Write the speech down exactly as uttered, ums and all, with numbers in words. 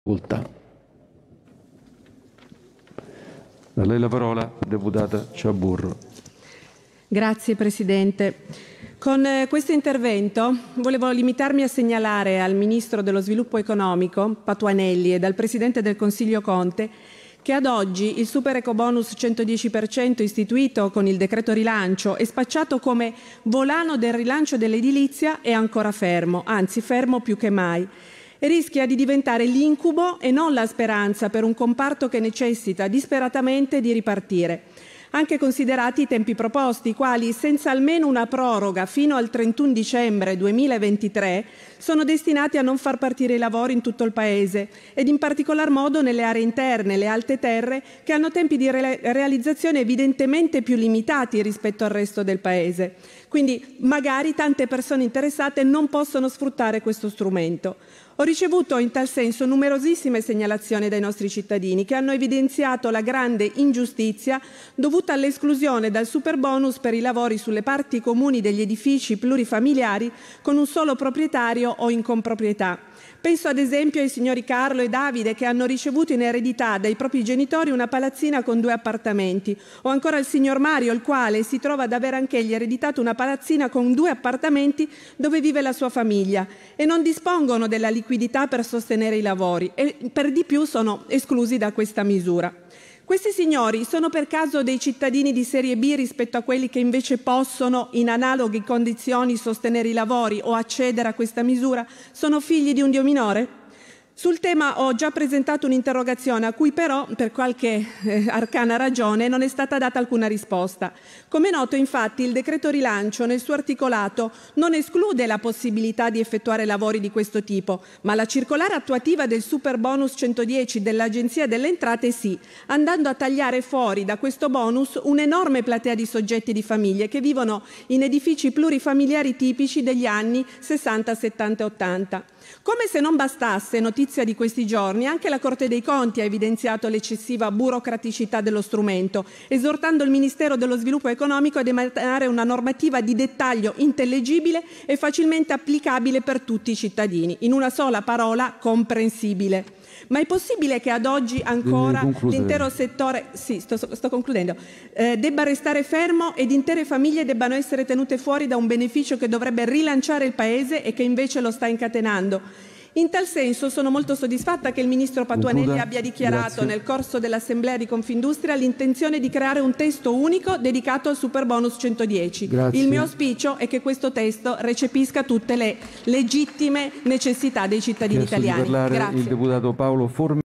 A lei la parola, deputata Ciaburro. Grazie Presidente. Con questo intervento volevo limitarmi a segnalare al Ministro dello Sviluppo Economico, Patuanelli, e al Presidente del Consiglio Conte che ad oggi il super ecobonus centodieci per cento istituito con il decreto rilancio e spacciato come volano del rilancio dell'edilizia è ancora fermo, anzi fermo più che mai, e rischia di diventare l'incubo e non la speranza per un comparto che necessita disperatamente di ripartire. Anche considerati i tempi proposti, i quali, senza almeno una proroga fino al trentuno dicembre duemilaventitré, sono destinati a non far partire i lavori in tutto il Paese ed in particolar modo nelle aree interne, le alte terre, che hanno tempi di re realizzazione evidentemente più limitati rispetto al resto del Paese. Quindi magari tante persone interessate non possono sfruttare questo strumento. Ho ricevuto in tal senso numerosissime segnalazioni dai nostri cittadini che hanno evidenziato la grande ingiustizia dovuta all'esclusione dal superbonus per i lavori sulle parti comuni degli edifici plurifamiliari con un solo proprietario o in comproprietà. Penso ad esempio ai signori Carlo e Davide che hanno ricevuto in eredità dai propri genitori una palazzina con due appartamenti, o ancora al signor Mario, il quale si trova ad aver anch'egli ereditato una palazzina con due appartamenti dove vive la sua famiglia e non dispongono della liquidità per sostenere i lavori e per di più sono esclusi da questa misura. Questi signori sono per caso dei cittadini di serie B rispetto a quelli che invece possono in analoghe condizioni sostenere i lavori o accedere a questa misura? Sono figli di un Dio minore? Sul tema ho già presentato un'interrogazione a cui però, per qualche eh, arcana ragione, non è stata data alcuna risposta. Come è noto, infatti, il decreto rilancio nel suo articolato non esclude la possibilità di effettuare lavori di questo tipo, ma la circolare attuativa del super bonus centodieci dell'Agenzia delle Entrate sì, andando a tagliare fuori da questo bonus un'enorme platea di soggetti e di famiglie che vivono in edifici plurifamiliari tipici degli anni sessanta, settanta e ottanta. Come se non bastasse, notizia di questi giorni, anche la Corte dei Conti ha evidenziato l'eccessiva burocraticità dello strumento, esortando il Ministero dello Sviluppo Economico ad emanare una normativa di dettaglio intellegibile e facilmente applicabile per tutti i cittadini. In una sola parola, comprensibile. Ma è possibile che ad oggi ancora l'intero settore, sì, sto, sto concludendo, eh, debba restare fermo ed intere famiglie debbano essere tenute fuori da un beneficio che dovrebbe rilanciare il Paese e che invece lo sta incatenando? In tal senso sono molto soddisfatta che il Ministro Patuanelli Concluda. abbia dichiarato Grazie. nel corso dell'Assemblea di Confindustria l'intenzione di creare un testo unico dedicato al superbonus centodieci. Grazie. Il mio auspicio è che questo testo recepisca tutte le legittime necessità dei cittadini Chiesto di italiani. parlare Grazie. il deputato Paolo Forme.